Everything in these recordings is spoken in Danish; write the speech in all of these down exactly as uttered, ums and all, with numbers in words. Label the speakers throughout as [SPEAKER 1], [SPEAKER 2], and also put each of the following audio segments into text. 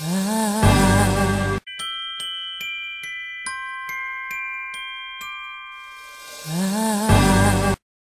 [SPEAKER 1] Ah. Ah.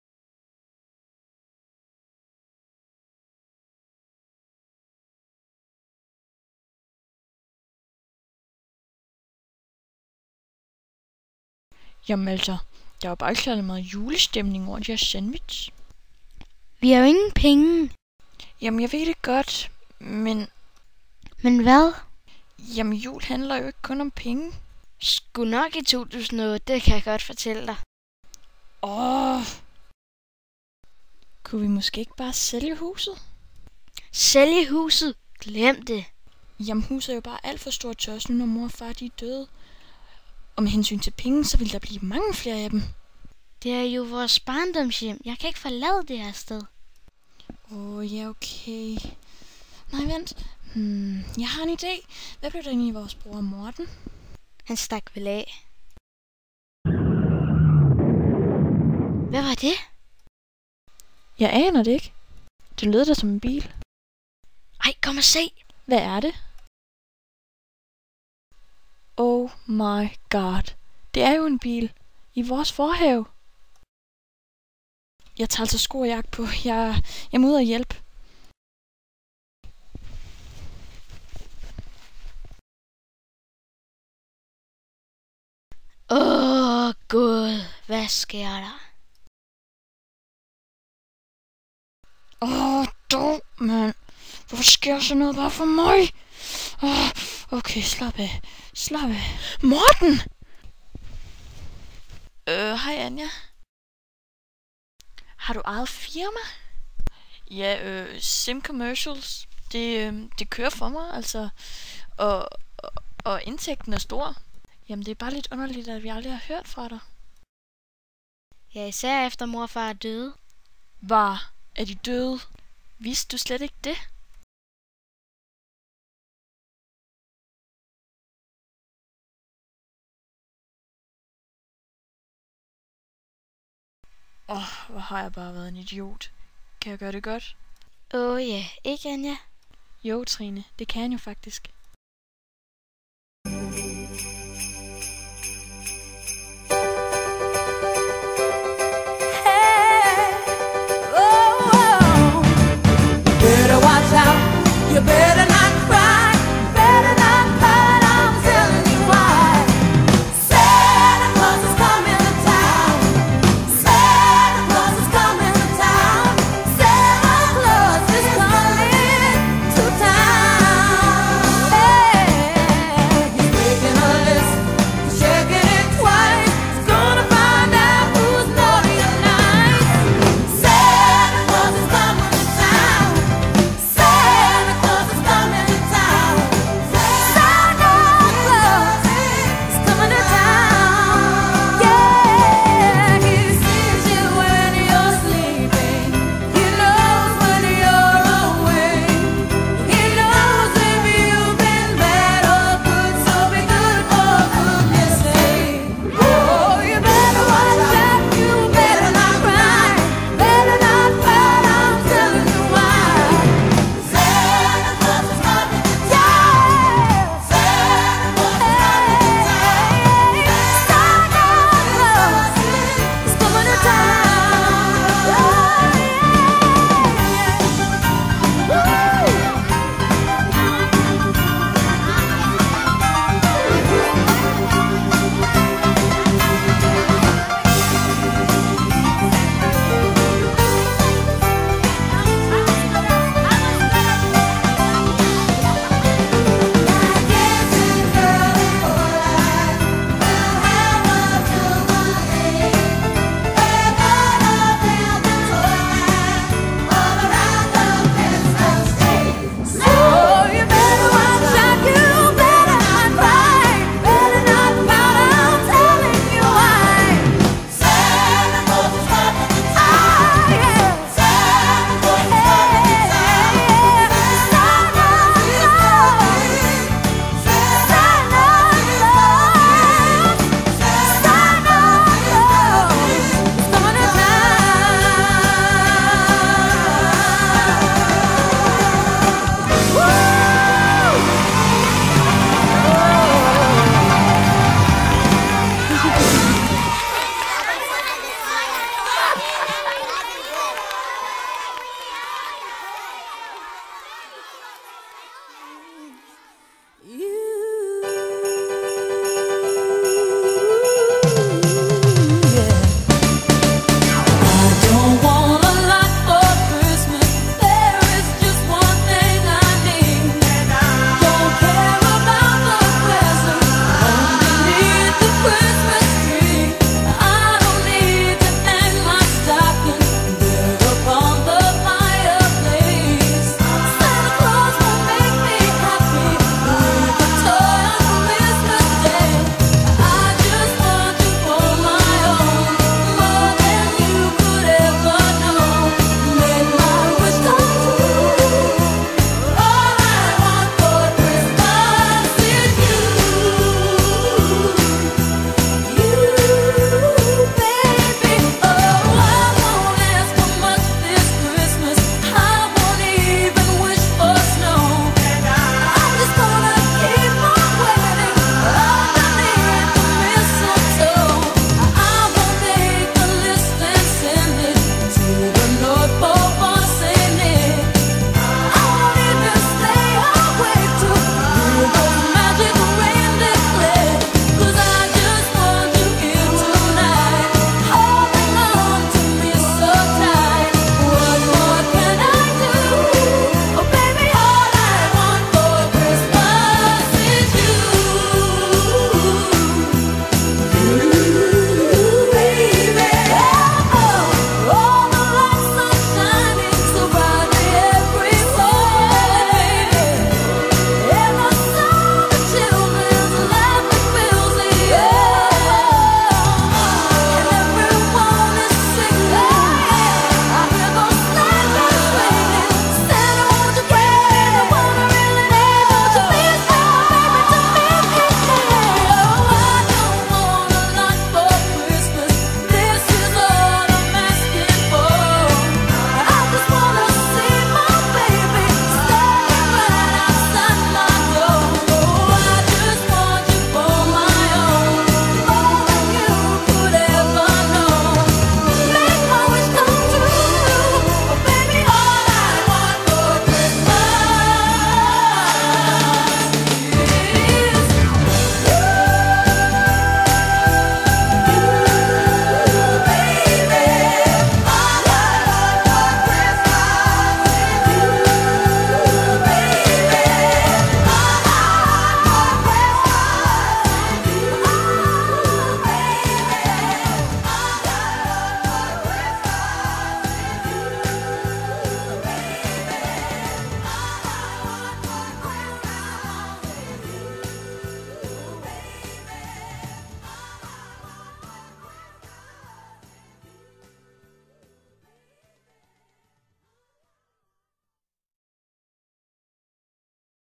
[SPEAKER 2] Jamen altså, der var bare ikke meget julestemning over de her sandwich.
[SPEAKER 3] Vi har jo ingen penge.
[SPEAKER 2] Jamen jeg ved det godt, men...
[SPEAKER 3] Men hvad?
[SPEAKER 2] Jamen jul handler jo ikke kun om penge.
[SPEAKER 3] Sgu nok i to tusind og otte, det kan jeg godt fortælle dig.
[SPEAKER 2] Åh... Kunne vi måske ikke bare sælge huset?
[SPEAKER 3] Sælge huset? Glem det.
[SPEAKER 2] Jamen huset er jo bare alt for stort til os nu, når mor og far de er døde. Og med hensyn til penge, så vil der blive mange flere af dem.
[SPEAKER 3] Det er jo vores barndomshjem. Jeg kan ikke forlade det her sted.
[SPEAKER 2] Åh, oh, ja, okay. Nej, vent. Hmm, jeg har en idé. Hvad blev der inde i vores bror Morten?
[SPEAKER 3] Han stak vel af. Hvad var det?
[SPEAKER 2] Jeg aner det ikke. Det lød da som en bil.
[SPEAKER 3] Ej, kom og se.
[SPEAKER 2] Hvad er det? Oh my god. Det er jo en bil. I vores forhave. Jeg tager altså sko og jakke på. Jeg, jeg må ud og hjælpe.
[SPEAKER 3] Åh, oh, Gud. Hvad sker der?
[SPEAKER 2] Åh, oh, dog, mand. Hvorfor sker sådan noget bare for mig? Oh, okay, slap af. Slap af. Morten! Øh, hej Anja. Har du eget firma? Ja, øh, Sim Commercials. Det, øh, det kører for mig, altså. Og, og, og indtægten er stor. Jamen, det er bare lidt underligt, at vi aldrig har hørt fra dig.
[SPEAKER 3] Ja, især efter mor og far er døde.
[SPEAKER 2] Var, er de døde? Vidste du slet ikke det? Åh, oh, hvor har jeg bare været en idiot. Kan jeg gøre det godt?
[SPEAKER 3] Åh oh, ja, ikke Anja?
[SPEAKER 2] Jo, Trine, det kan jeg jo faktisk.